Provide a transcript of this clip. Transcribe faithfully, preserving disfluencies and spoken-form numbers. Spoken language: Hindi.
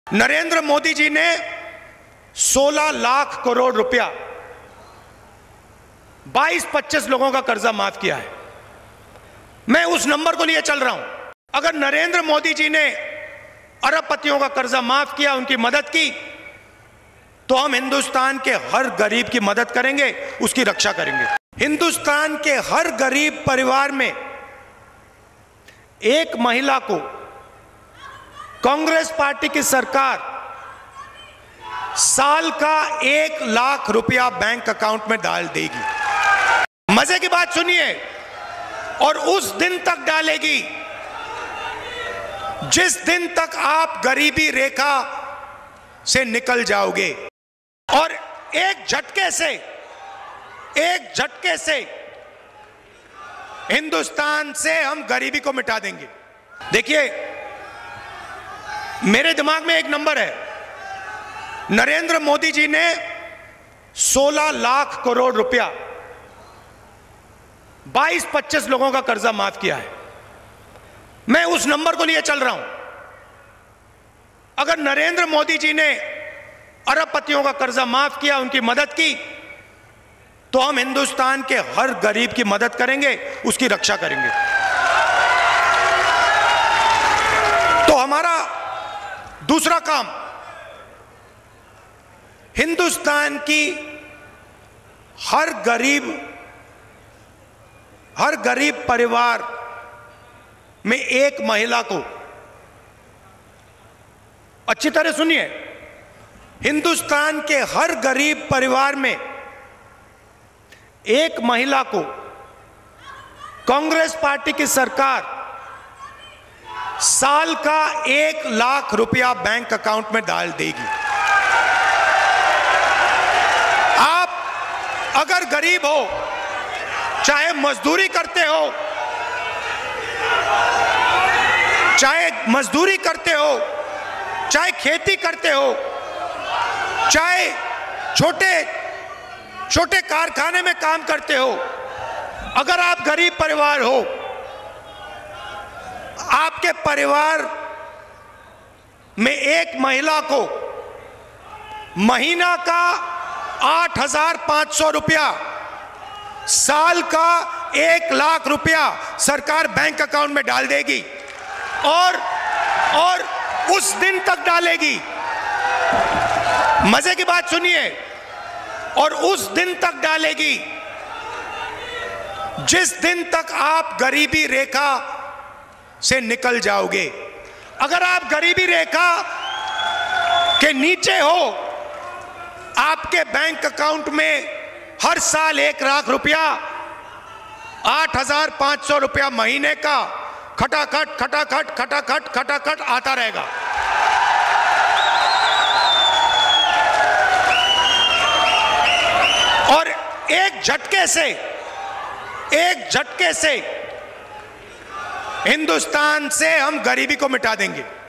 नरेंद्र मोदी जी ने सोलह लाख करोड़ रुपया बाईस पच्चीस लोगों का कर्जा माफ किया है। मैं उस नंबर को लिए चल रहा हूं। अगर नरेंद्र मोदी जी ने अरबपतियों का कर्जा माफ किया, उनकी मदद की, तो हम हिंदुस्तान के हर गरीब की मदद करेंगे, उसकी रक्षा करेंगे। हिंदुस्तान के हर गरीब परिवार में एक महिला को कांग्रेस पार्टी की सरकार साल का एक लाख रुपया बैंक अकाउंट में डाल देगी। मजे की बात सुनिए, और उस दिन तक डालेगी जिस दिन तक आप गरीबी रेखा से निकल जाओगे। और एक झटके से एक झटके से हिंदुस्तान से हम गरीबी को मिटा देंगे। देखिए, मेरे दिमाग में एक नंबर है। नरेंद्र मोदी जी ने सोलह लाख करोड़ रुपया बाईस पच्चीस लोगों का कर्जा माफ किया है। मैं उस नंबर को लिए चल रहा हूं। अगर नरेंद्र मोदी जी ने अरबपतियों का कर्जा माफ किया, उनकी मदद की, तो हम हिंदुस्तान के हर गरीब की मदद करेंगे, उसकी रक्षा करेंगे। तो हमारा दूसरा काम हिंदुस्तान की हर गरीब हर गरीब परिवार में एक महिला को, अच्छी तरह सुनिए, हिंदुस्तान के हर गरीब परिवार में एक महिला को कांग्रेस पार्टी की सरकार साल का एक लाख रुपया बैंक अकाउंट में डाल देगी। आप अगर गरीब हो, चाहे मजदूरी करते हो, चाहे मजदूरी करते हो, चाहे खेती करते हो, चाहे छोटे छोटे कारखाने में काम करते हो, अगर आप गरीब परिवार हो, आपके परिवार में एक महिला को महीना का आठ हजार पांच सौ रुपया, साल का एक लाख रुपया सरकार बैंक अकाउंट में डाल देगी। और और उस दिन तक डालेगी, मजे की बात सुनिए, और उस दिन तक डालेगी जिस दिन तक आप गरीबी रेखा से निकल जाओगे। अगर आप गरीबी रेखा के नीचे हो, आपके बैंक अकाउंट में हर साल एक लाख रुपया, आठ हजार पांच सौ रुपया महीने का खटाखट खटाखट खटाखट खटाखट आता रहेगा। और एक झटके से एक झटके से हिंदुस्तान से हम गरीबी को मिटा देंगे।